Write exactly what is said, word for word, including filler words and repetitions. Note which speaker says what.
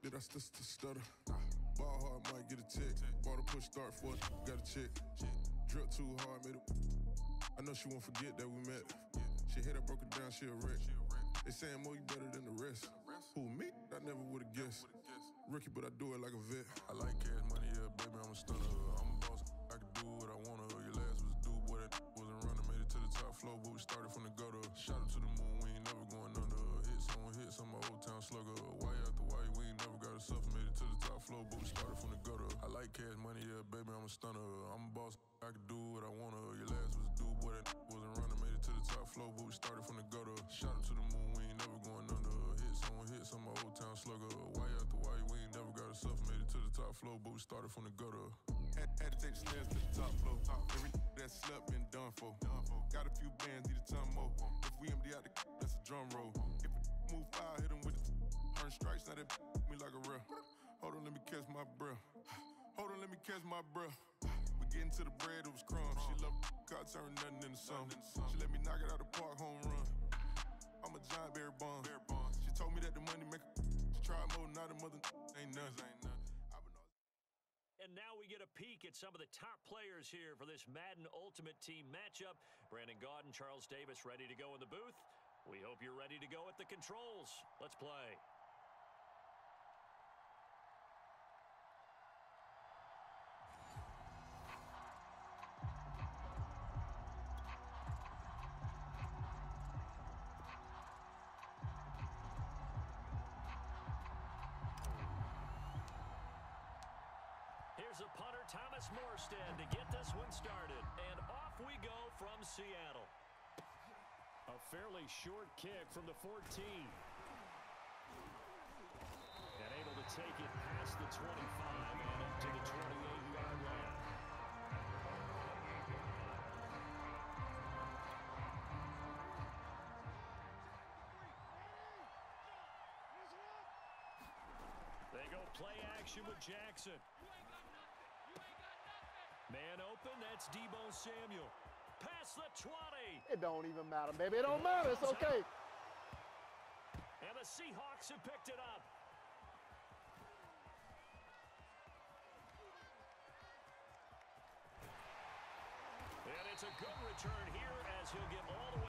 Speaker 1: that I still st stutter. Ball hard, might get a tick. Bought a push start for it, got a chick. Drip too hard, made it. I know she won't forget that we met. She hit her, broke it down, she a wreck. They saying, Mo, you better than the rest. Who, me? I never would've guessed. Rookie, but I do it like a vet. I like cash money, yeah, baby, I'm a stunner. I'm a boss, I can do what I wanna. Your last was a dude, boy, that wasn't running. Made it to the top floor, but we started from the gutter. Shot up to the moon, we ain't never going under. Hit someone, hit some of my old town slugger. Why after why, we ain't never got a suffer. Made it to the top floor, but we started from the gutter. I like cash money, yeah, baby, I'm a stunner. I'm a boss, I can do what I wanna. Your last was a dude, boy, that wasn't running. Made it to the top floor, but we started from the gutter. Shot up to the moon, we ain't never going under. Hit someone, hit some of my old town slugger. Why after why, we ain't never got a suffer. Made it to the top floor, but we started from the gutter. Had, had to take the stairs to the top floor. Every that slept been done for. Got a few bands, need a ton more. If we empty out the that's a drum roll. If it move foul, hit him with the earn strikes, now that me like a real. Hold on, let me catch my breath. Hold on, let me catch my breath. We getting to the bread, it was crumbs. She love car, turn nothing into something. She let me knock it out the park, home run. I'm a giant Barry Bonds. She told me that the money make her. She tried more, not a mother ain't nothing.
Speaker 2: And now we get a peek at some of the top players here for this Madden Ultimate Team matchup. Brandon Gaudin, Charles Davis ready to go in the booth. We hope you're ready to go at the controls. Let's play. Here's a punter, Thomas Morstead, to get this one started. And off we go from Seattle. A fairly short kick from the fourteen. And able to take it past the twenty-five and up to the twenty-eight yard line. They go play action with Jackson. Man open, that's Deebo Samuel. Past the twenty.
Speaker 3: It don't even matter, baby. It don't matter. It's okay.
Speaker 2: And the Seahawks have picked it up. And it's a good return here as he'll get all the way.